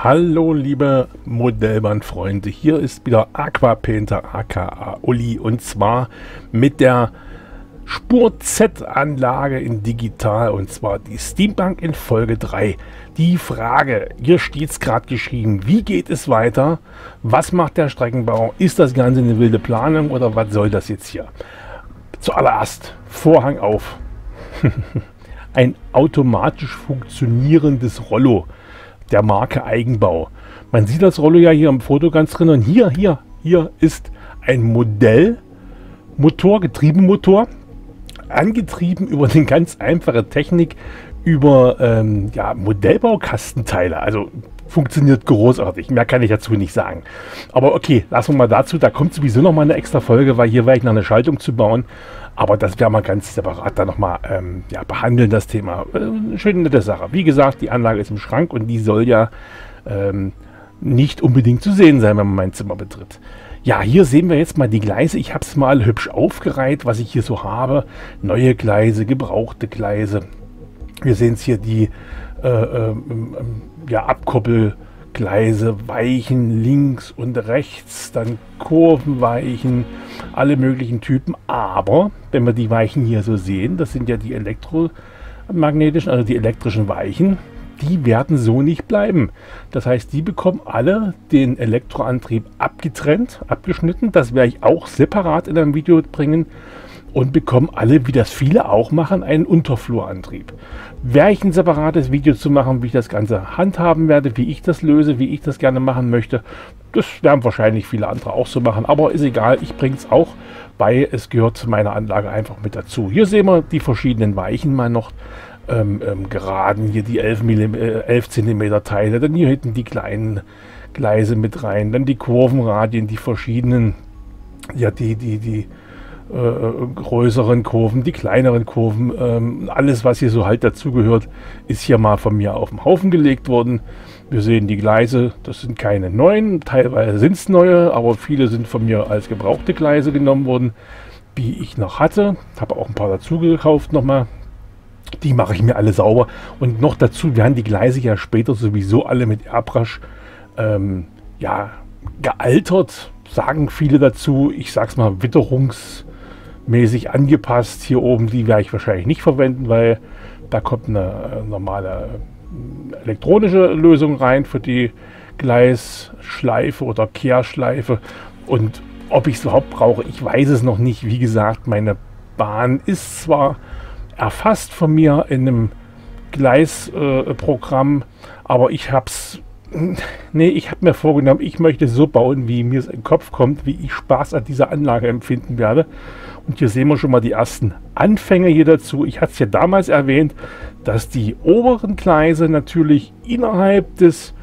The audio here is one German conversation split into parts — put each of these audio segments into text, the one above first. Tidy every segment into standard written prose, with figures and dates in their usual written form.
Hallo liebe Modellbahnfreunde, hier ist wieder Aquapainter aka Uli und zwar mit der Spur Z-Anlage in digital und zwar die Steampunk in Folge 3. Die Frage, hier steht es gerade geschrieben, wie geht es weiter? Was macht der Streckenbau? Ist das Ganze eine wilde Planung oder was soll das jetzt hier? Zuallererst, Vorhang auf. Ein automatisch funktionierendes Rollo der Marke Eigenbau. Man sieht das Rollo ja hier im Foto ganz drin und hier ist ein Modellmotor, Getriebemotor, angetrieben über eine ganz einfache Technik, über Modellbaukastenteile. Also funktioniert großartig. Mehr kann ich dazu nicht sagen. Aber okay, lassen wir mal dazu. Da kommt sowieso noch mal eine extra Folge, weil hier werde ich noch eine Schaltung zu bauen. Aber das werden wir ganz separat dann nochmal behandeln, das Thema. Eine schöne nette Sache. Wie gesagt, die Anlage ist im Schrank und die soll ja nicht unbedingt zu sehen sein, wenn man mein Zimmer betritt. Ja, hier sehen wir jetzt mal die Gleise. Ich habe es mal hübsch aufgereiht, was ich hier so habe. Neue Gleise, gebrauchte Gleise. Wir sehen es hier, die Abkoppelgleise, Weichen links und rechts, dann Kurvenweichen, alle möglichen Typen. Aber wenn wir die Weichen hier so sehen, das sind ja die elektromagnetischen, also die elektrischen Weichen, die werden so nicht bleiben. Das heißt, die bekommen alle den Elektroantrieb abgetrennt, abgeschnitten. Das werde ich auch separat in einem Video bringen. Und bekommen alle, wie das viele auch machen, einen Unterflurantrieb. Werde ich ein separates Video zu machen, wie ich das Ganze handhaben werde, wie ich das löse, wie ich das gerne machen möchte. Das werden wahrscheinlich viele andere auch so machen, aber ist egal, ich bringe es auch bei. Es gehört zu meiner Anlage einfach mit dazu. Hier sehen wir die verschiedenen Weichen mal noch. Geraden, hier die 11 cm Teile, dann hier hinten die kleinen Gleise mit rein, dann die Kurvenradien, die verschiedenen, ja die größeren Kurven, die kleineren Kurven, alles was hier so halt dazugehört, ist hier mal von mir auf den Haufen gelegt worden. Wir sehen die Gleise, das sind keine neuen, teilweise sind es neue, aber viele sind von mir als gebrauchte Gleise genommen worden, die ich noch hatte. Habe auch ein paar dazu gekauft nochmal. Die mache ich mir alle sauber und noch dazu werden die Gleise ja später sowieso alle mit Airbrush gealtert, sagen viele dazu. Ich sag's mal witterungsmäßig angepasst. Hier oben, die werde ich wahrscheinlich nicht verwenden, weil da kommt eine normale elektronische Lösung rein für die Gleisschleife oder Kehrschleife. Und ob ich es überhaupt brauche, ich weiß es noch nicht. Wie gesagt, meine Bahn ist zwar erfasst von mir in einem Gleisprogramm, aber ich habe mir vorgenommen, ich möchte so bauen, wie mir es in den Kopf kommt, wie ich Spaß an dieser Anlage empfinden werde. Und hier sehen wir schon mal die ersten Anfänge hier dazu. Ich hatte es ja damals erwähnt, dass die oberen Gleise natürlich innerhalb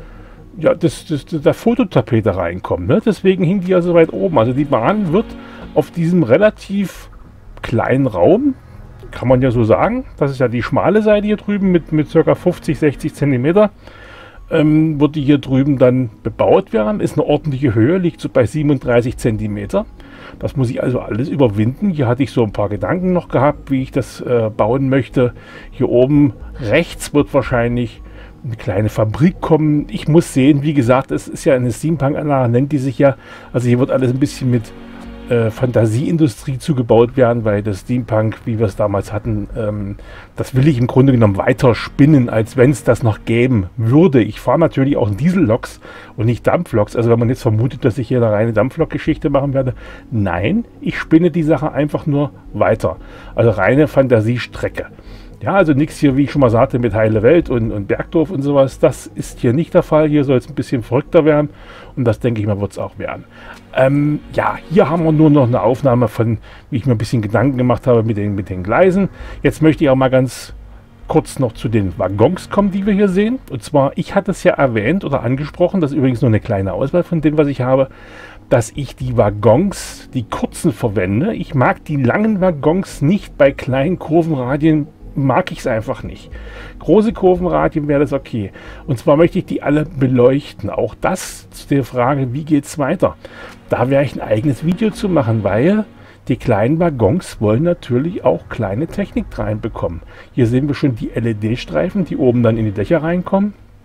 der Fototapete reinkommen. Ne? Deswegen hing die ja so weit oben. Also die Bahn wird auf diesem relativ kleinen Raum, kann man ja so sagen, das ist ja die schmale Seite hier drüben mit ca. 50-60 cm, wird die hier drüben dann bebaut werden, ist eine ordentliche Höhe, liegt so bei 37 cm. Das muss ich also alles überwinden. Hier hatte ich so ein paar Gedanken noch gehabt, wie ich das bauen möchte. Hier oben rechts wird wahrscheinlich eine kleine Fabrik kommen. Ich muss sehen, wie gesagt, es ist ja eine Steampunk-Anlage, nennt die sich ja. Also hier wird alles ein bisschen mit Fantasieindustrie zugebaut werden, weil das Steampunk, wie wir es damals hatten, das will ich im Grunde genommen weiter spinnen, als wenn es das noch geben würde. Ich fahre natürlich auch Dieselloks und nicht Dampfloks. Also wenn man jetzt vermutet, dass ich hier eine reine Dampflok-Geschichte machen werde, nein, ich spinne die Sache einfach nur weiter. Also reine Fantasiestrecke. Ja, also nichts hier, wie ich schon mal sagte, mit Heile Welt und Bergdorf und sowas. Das ist hier nicht der Fall. Hier soll es ein bisschen verrückter werden. Und das, denke ich mal, wird es auch werden. Hier haben wir nur noch eine Aufnahme von, wie ich mir ein bisschen Gedanken gemacht habe mit den Gleisen. Jetzt möchte ich auch mal ganz kurz noch zu den Waggons kommen, die wir hier sehen. Und zwar, ich hatte es ja erwähnt oder angesprochen, das ist übrigens nur eine kleine Auswahl von dem, was ich habe, dass ich die Waggons, die kurzen verwende. Ich mag die langen Waggons nicht bei kleinen Kurvenradien, mag ich es einfach nicht. Große Kurvenradien wäre das okay. Und zwar möchte ich die alle beleuchten. Auch das zu der Frage, wie geht es weiter? Da werde ich ein eigenes Video zu machen, weil die kleinen Waggons wollen natürlich auch kleine Technik reinbekommen. Hier sehen wir schon die LED-Streifen, die oben dann in die Dächer reinkommen.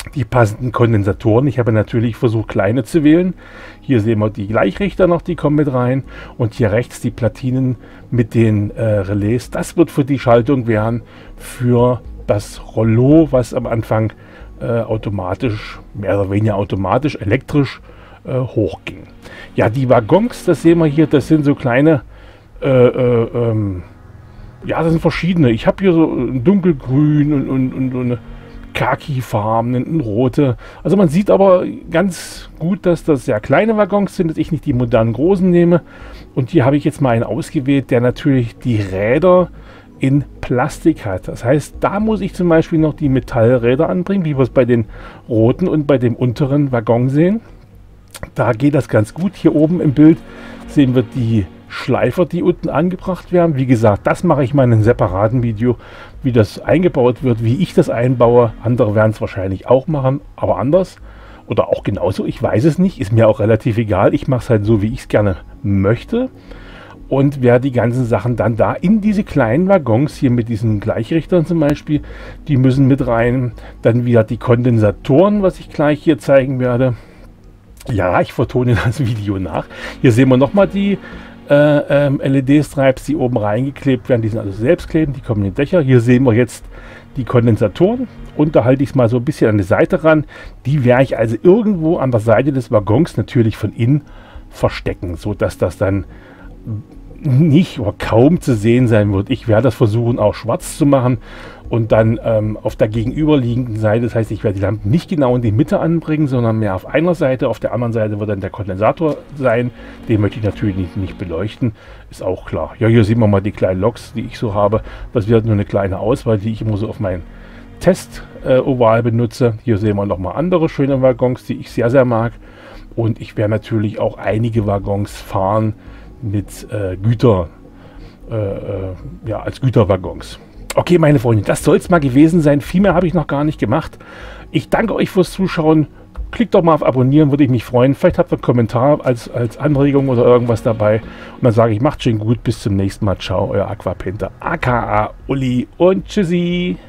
die passenden Kondensatoren. Ich habe natürlich versucht, kleine zu wählen. Hier sehen wir die Gleichrichter noch, die kommen mit rein. Und hier rechts die Platinen mit den Relais. Das wird für die Schaltung werden für das Rollo, was am Anfang automatisch, mehr oder weniger automatisch, elektrisch hochging. Ja, die Waggons, das sehen wir hier, das sind so kleine, ja, das sind verschiedene. Ich habe hier so ein dunkelgrün und eine Khaki-Farben, ein rote. Also man sieht aber ganz gut, dass das sehr kleine Waggons sind, dass ich nicht die modernen großen nehme. Und hier habe ich jetzt mal einen ausgewählt, der natürlich die Räder in Plastik hat. Das heißt, da muss ich zum Beispiel noch die Metallräder anbringen, wie wir es bei den roten und bei dem unteren Waggon sehen. Da geht das ganz gut. Hier oben im Bild sehen wir die Schleifer, die unten angebracht werden. Wie gesagt, das mache ich mal in einem separaten Video, wie das eingebaut wird, wie ich das einbaue. Andere werden es wahrscheinlich auch machen, aber anders. Oder auch genauso, ich weiß es nicht. Ist mir auch relativ egal. Ich mache es halt so, wie ich es gerne möchte. Und werde die ganzen Sachen dann da in diese kleinen Waggons, hier mit diesen Gleichrichtern zum Beispiel, die müssen mit rein. Dann wieder die Kondensatoren, was ich gleich hier zeigen werde. Ja, ich vertone das Video nach. Hier sehen wir nochmal die LED-Stripes, die oben reingeklebt werden. Die sind also selbstklebend, die kommen in den Dächer. Hier sehen wir jetzt die Kondensatoren. Und da halte ich es mal so ein bisschen an die Seite ran. Die werde ich also irgendwo an der Seite des Waggons natürlich von innen verstecken, sodass das dann nicht oder kaum zu sehen sein wird. Ich werde das versuchen, auch schwarz zu machen und dann auf der gegenüberliegenden Seite, das heißt, ich werde die Lampen nicht genau in die Mitte anbringen, sondern mehr auf einer Seite, auf der anderen Seite wird dann der Kondensator sein. Den möchte ich natürlich nicht beleuchten, ist auch klar. Ja, hier sehen wir mal die kleinen Loks, die ich so habe. Das wird nur eine kleine Auswahl, die ich immer so auf meinen Test-Oval benutze. Hier sehen wir nochmal andere schöne Waggons, die ich sehr, sehr mag. Und ich werde natürlich auch einige Waggons fahren mit ja, als Güterwaggons. Okay, meine Freunde, das soll es mal gewesen sein. Viel mehr habe ich noch gar nicht gemacht. Ich danke euch fürs Zuschauen. Klickt doch mal auf Abonnieren, würde ich mich freuen. Vielleicht habt ihr einen Kommentar als Anregung oder irgendwas dabei. Und dann sage ich, macht schön gut. Bis zum nächsten Mal. Ciao, euer Aquapenta, aka Uli und tschüssi.